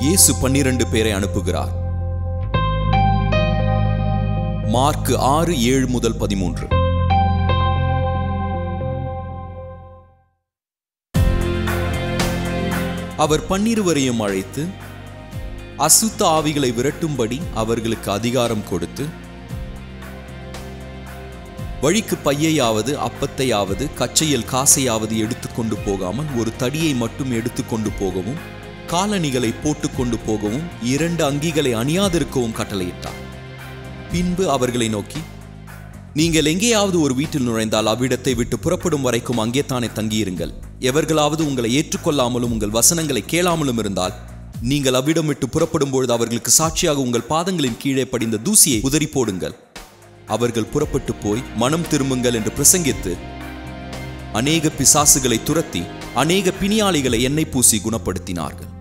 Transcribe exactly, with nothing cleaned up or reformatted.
இயேசு பன்னிரண்டு பேரை அனுப்புகிறார். மார்க் ஆறு ஏழு முதல் பதிமூன்று. அவர் பன்னிருவரையும் அழைத்து அசுத்த ஆவிகளை விரட்டும்படி அவர்களுக்கு அதிகாரம் கொடுத்து, வழிக்கு பையையாவது அப்பத்தையாவது கச்சையில் காசையாவது எடுத்துக்கொண்டு போகாமல் ஒரு தடியை மட்டும் எடுத்துக்கொண்டு போகவும், காலணிகளை போட்டுக்கொண்டு போகவும், இரண்டு அங்கிகளை அணியாதிருக்கவும் கட்டளையிட்டார். பின்பு அவர்களை நோக்கி, நீங்கள் எங்கேயாவது ஒரு வீட்டில் நுழைந்தால் அவ்விடத்தை விட்டு புறப்படும் வரைக்கும் அங்கே தானே தங்கியிருங்கள். எவர்களாவது உங்களை ஏற்றுக்கொள்ளாமலும் உங்கள் வசனங்களை கேளாமலும் இருந்தால் நீங்கள் அவ்விடம் விட்டு புறப்படும் பொழுது அவர்களுக்கு சாட்சியாக உங்கள் பாதங்களின் கீழே படிந்த தூசியை உதறி போடுங்கள். அவர்கள் புறப்பட்டு போய் மனம் திரும்புங்கள் என்று பிரசங்கித்து அநேக பிசாசுகளை துரத்தி அநேக பிணியாளிகளை எண்ணெய் பூசி குணப்படுத்தினார்கள்.